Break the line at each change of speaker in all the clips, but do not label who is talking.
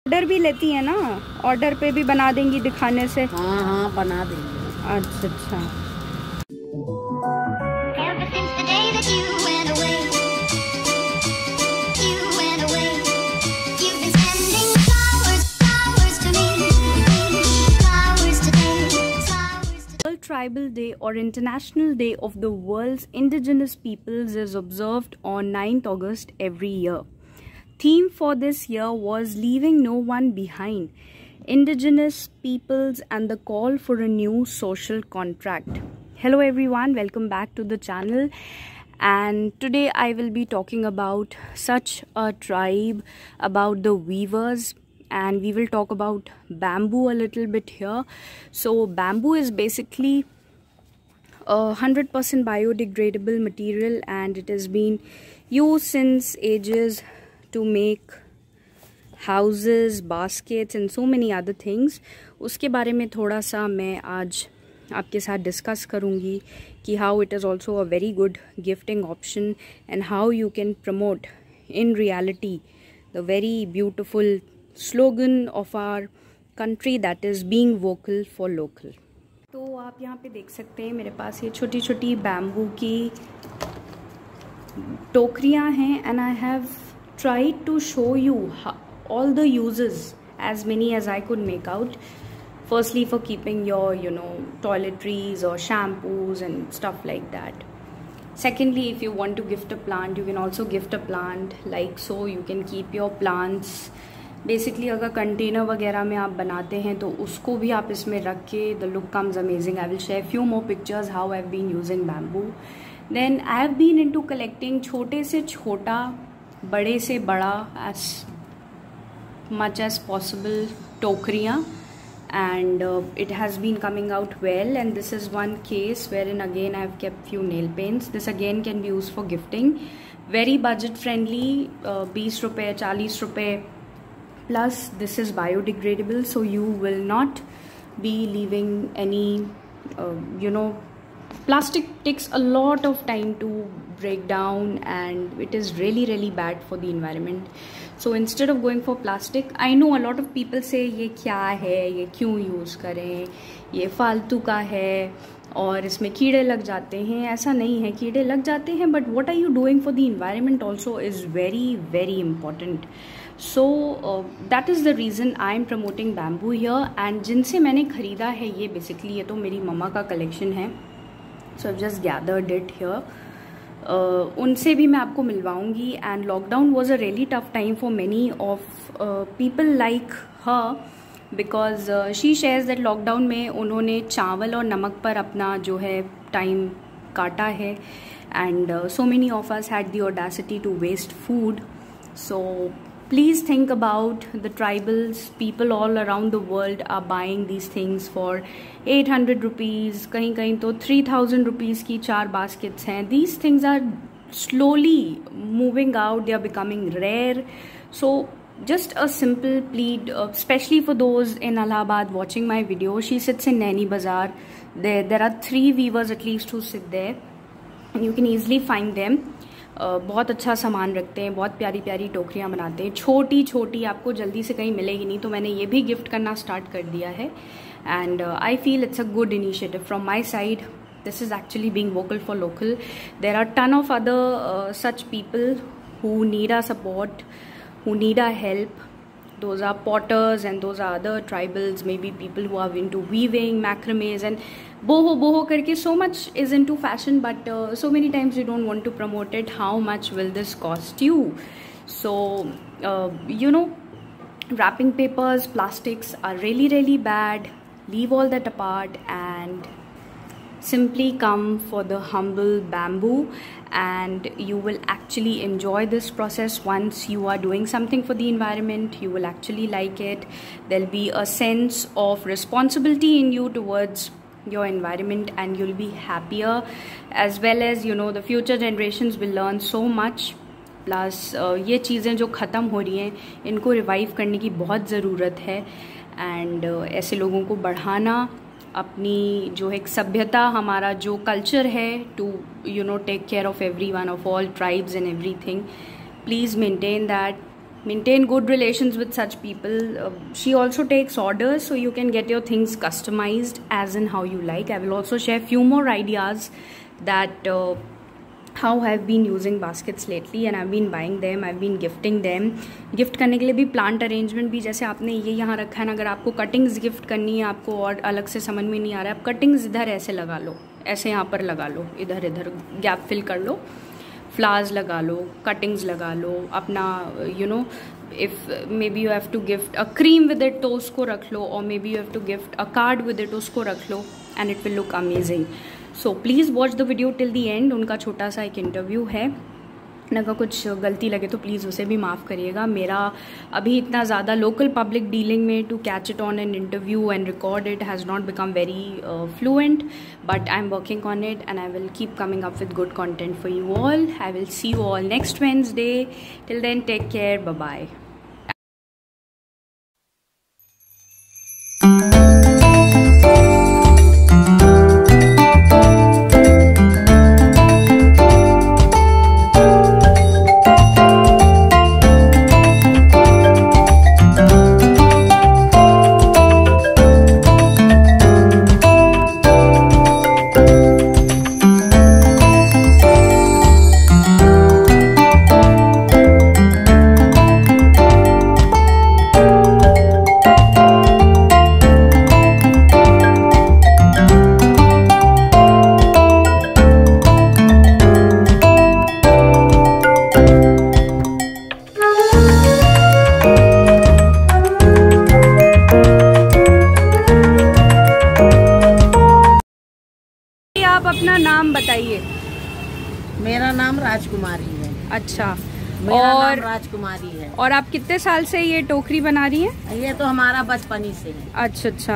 Order भी लेती है ना? ऑर्डर पे भी बना देंगी दिखाने से?
हाँ हाँ बना देंगे।
अच्छा अच्छा।
Ever since the day that you went away, you've been sending flowers, flowers to me, flowers today, flowers today.
World Tribal Day or International Day of the World's Indigenous Peoples is observed on 9th August every year. Theme for this year was Leaving No One Behind, Indigenous Peoples and the Call for a New Social Contract. Hello everyone, welcome back to the channel, and today I will be talking about such a tribe, about the weavers, and we will talk about bamboo a little bit here. So bamboo is basically a 100% biodegradable material, and it has been used since ages to make houses, baskets and so many other things. उसके बारे में थोड़ा सा मैं आज आपके साथ discuss करूँगी कि how it is also a very good gifting option and how you can promote in reality the very beautiful slogan of our country, that is being vocal for local. तो आप यहाँ पे देख सकते हैं मेरे पास ये छोटी छोटी बैम्बू की टोकरियाँ हैं, and I have tried to show you all the uses, as many as I could make out. Firstly, for keeping your toiletries or shampoos and stuff like that. Secondly, if you want to gift a plant, you can also gift a plant like so. You can keep your plants. Basically, अगर container वगैरह में आप बनाते हैं तो उसको भी आप इसमें रख के the look comes amazing. I will share few more pictures how I've been using bamboo. Then I have been into collecting छोटे से छोटा, बड़े से बड़ा, as much as possible टोकरियाँ, and it has been coming out well. And this is one case wherein again I have kept few nail paints. This again can be used for gifting. Very budget friendly, 20 रुपए 40 रुपए. Plus this is biodegradable, so you will not be leaving any plastic takes a lot of time to break down, and it is really bad for the environment. So instead of going for plastic, I know a lot of people say ये क्या है, ये क्यों use करें, ये फालतू का है और इसमें कीड़े लग जाते हैं. ऐसा नहीं है, कीड़े लग जाते हैं, but what are you doing for the environment also is very important. So that is the reason I am promoting bamboo here. And जिनसे मैंने ख़रीदा है ये basically ये तो मेरी मम्मा का collection है. So I've just gathered it here. उनसे भी मैं आपको मिलवाऊंगी. And lockdown was a really tough time for many of people like her, because she shares that lockdown में उन्होंने चावल और नमक पर अपना जो है टाइम काटा है. And so many of us had the audacity to waste food. So please think about the tribals. People all around the world are buying these things for 800 rupees. कहीं कहीं तो 3000 rupees की 4 baskets हैं. These things are slowly moving out. They are becoming rare. So just a simple plead, especially for those in Allahabad watching my video. She sits in Naini Bazaar. There are 3 weavers at least who sit there, and you can easily find them. बहुत अच्छा सामान रखते हैं, बहुत प्यारी प्यारी टोकरियाँ बनाते हैं, छोटी छोटी, आपको जल्दी से कहीं मिलेगी नहीं. तो मैंने ये भी गिफ्ट करना स्टार्ट कर दिया है. And I feel it's a good initiative from my side. This is actually being vocal for local. There are ton of other such people who need our support, who need our help. Those are potters and those are other tribals, maybe people who are into weaving, macrames and boho karke. So much is into fashion, but so many times you don't want to promote it. How much will this cost you? So wrapping papers, plastics are really bad. Leave all that apart and simply come for the humble bamboo, and you will actually enjoy this process. Once you are doing something for the environment, you will actually like it. There'll be a sense of responsibility in you towards your environment, and you'll be happier, as well as the future generations will learn so much. Plus ये चीज़ें जो ख़त्म हो रही हैं इनको revive करने की बहुत ज़रूरत है. एंड ऐसे लोगों को बढ़ाना, अपनी जो एक सभ्यता, हमारा जो कल्चर है, to take care of everyone, of all tribes and everything. Please maintain that. maintain good relations with such people. She also takes orders, so you can get your things customized as in how you like. I will also share few more ideas that how I've been using baskets lately and I've been buying them, I've been gifting them. Gift करने के लिए भी plant arrangement भी, जैसे आपने ये यहाँ रखा है ना, अगर आपको कटिंग्स गिफ्ट करनी है, आपको और अलग से समझ में नहीं आ रहा है, आप कटिंग्स इधर ऐसे लगा लो, ऐसे यहाँ पर लगा लो, इधर इधर गैप फिल कर लो, फ्लावर्स लगा लो, कटिंग्स लगा लो अपना, you know, if maybe you have to gift a cream with it तो उसको रख लो, और maybe you have to gift a card with it, उसको रख लो, and it will look amazing. So please watch the video till the end. उनका छोटा सा एक इंटरव्यू है, अगर कुछ गलती लगे तो प्लीज़ उसे भी माफ़ करिएगा. मेरा अभी इतना ज़्यादा लोकल पब्लिक डीलिंग में to catch it on an interview and record it has not become very fluent, but I am working on it and I will keep coming up with good content for you all. I will see you all next Wednesday. Till then take care, bye bye. आप अपना नाम बताइए.
मेरा नाम राजकुमारी है.
अच्छा,
मेरा
और
नाम राजकुमारी है.
और आप कितने साल से ये टोकरी बना रही हैं?
ये तो हमारा बचपन ही से है.
अच्छा अच्छा.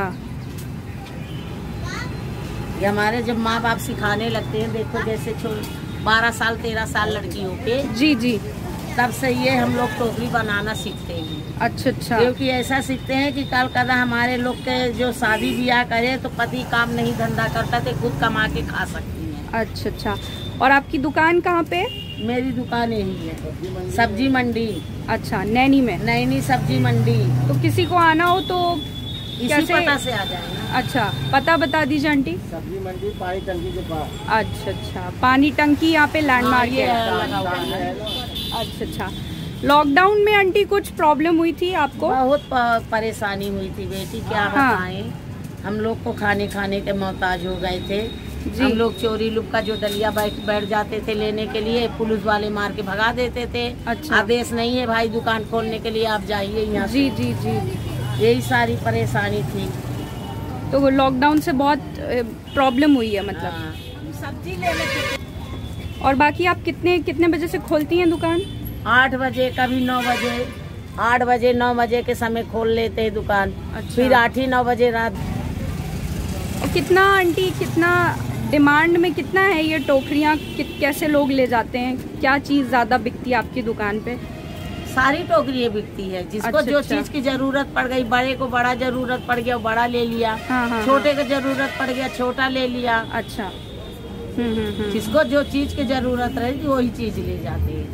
ये हमारे जब माँ बाप सिखाने लगते हैं, देखो जैसे 12 साल 13 साल लड़कियों के,
जी जी,
तब से ये हम लोग टोकरी बनाना सीखते हैं.
अच्छा अच्छा.
क्योंकि ऐसा सीखते हैं कि कल कदा हमारे लोग के जो शादी ब्याह करे तो पति काम नहीं धंधा करता तो खुद कमा के खा सकती हैं.
अच्छा अच्छा. और आपकी दुकान कहाँ पे?
मेरी दुकान यही है, सब्जी मंडी.
अच्छा, नैनी में?
नैनी सब्जी मंडी.
तो किसी को आना हो तो
इसी
कैसे?
पता से आ जाएगा.
अच्छा, पता बता दीजिए आंटी.
सब्जी मंडी पानी टंकी के पास.
अच्छा अच्छा, पानी टंकी यहाँ पे लैंडमार्क
ये
है.
लगा हुआ है.
अच्छा अच्छा. लॉकडाउन में आंटी कुछ प्रॉब्लम हुई थी आपको?
बहुत परेशानी हुई थी बेटी, क्या
हाँ.
बताएं. हम लोग को खाने के मोहताज हो गए थे.
जी.
हम लोग चोरी लुक्का जो डलिया बैठ जाते थे लेने के लिए, पुलिस वाले मार के भगा देते थे.
अच्छा.
आदेश नहीं है भाई दुकान खोलने के लिए, आप जाइए यहाँ
जी
से.
जी जी.
यही सारी परेशानी थी.
तो लॉकडाउन से बहुत प्रॉब्लम हुई है मतलब.
हाँ. सब्जी लेने के.
और बाकी आप कितने बजे से खोलती हैं दुकान?
8 बजे, कभी 9 बजे. 8 बजे 9 बजे के समय खोल लेते हैं दुकान.
अच्छा.
फिर 8 ही 9 बजे रात.
और कितना आंटी, कितना डिमांड में कितना है ये टोकरियाँ? कैसे लोग ले जाते हैं? क्या चीज़ ज़्यादा बिकती है आपकी दुकान पे?
सारी टोकरियाँ बिकती है. जिसको
अच्छा,
जो
अच्छा.
चीज की जरूरत पड़ गई, बड़े को बड़ा जरूरत पड़ गया बड़ा ले लिया.
हाँ, हाँ,
छोटे को जरूरत पड़ गया छोटा ले लिया.
अच्छा.
जिसको जो चीज की जरूरत रहेगी वही चीज ले जाते हैं.